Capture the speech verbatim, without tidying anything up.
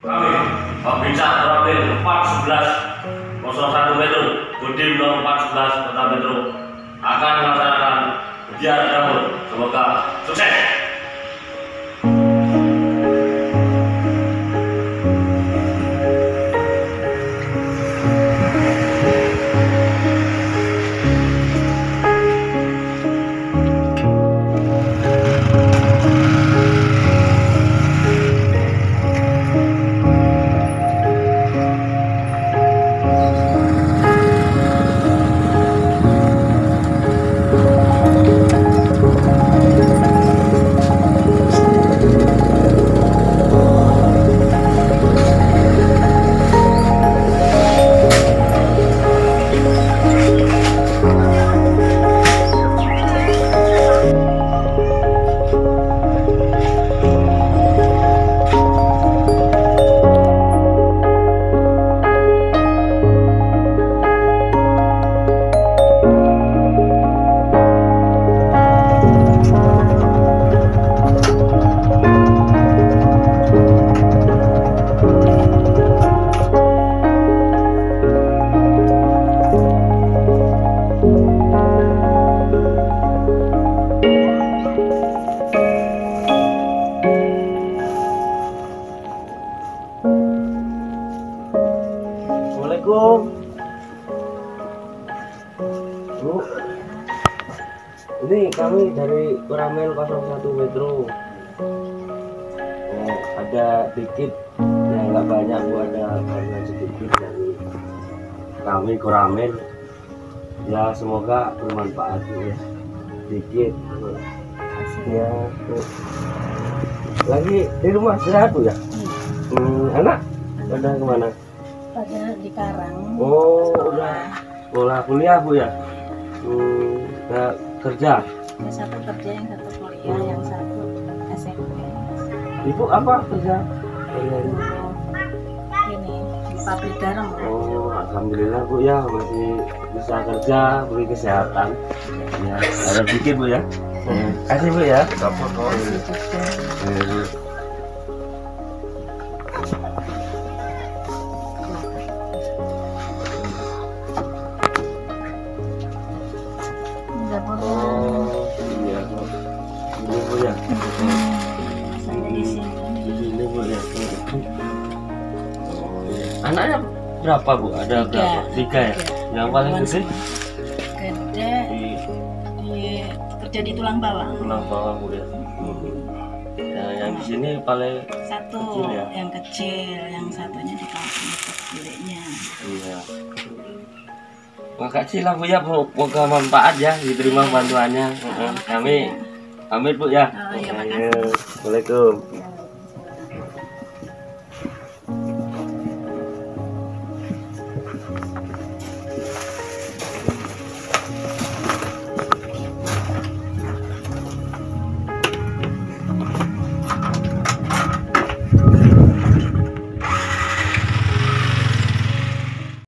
Kami, Babinsa Koramil empat sebelas nol satu Metro, Kodim nol empat sebelas Kota Metro akan melaksanakan ujian dapur. Semoga sukses. Assalamualaikum Bu, ini kami dari Koramil nol satu Metro. Oh, ada dikit ya, nggak banyak Bu, ada karena sedikit dari kami Koramil ya, semoga bermanfaat Bu ya, dikit Bu. Ya Bu. Lagi di rumah istirahat Bu ya. Hmm, anak pada kemana? Pada di Karang. Oh, udah sekolah kuliah Bu ya. Hmm, udah kerja. Yang satu kerja, yang satu kuliah, yang satu S M P. Ibu apa kerja? Dulu ini di pabrik garam. Oh, alhamdulillah Bu ya, masih bisa kerja, beri kesehatan. Ya, ada dikit Bu ya. Hmm, kasih Bu ya. Kasih juga. Hmm. Dapurnya Oh, iya Bu. Ini Bu ya. saya di sini. Di sini Bu ya. Oh, iya. Anaknya berapa Bu? Ada Tiga. berapa? Tiga ya. Yang paling gede Gede di di kerja di tulang bawang. tulang bawah Bu ya. Nah, yang di sini paling Satu kecil ya? yang kecil, yang satunya di kampung kecilnya. iya. Makasih lah Bu ya, Bu. Semoga manfaat ya, diterima bantuannya. Heeh. Kami pamit Bu ya. Oh, iya, makasih. Assalamualaikum.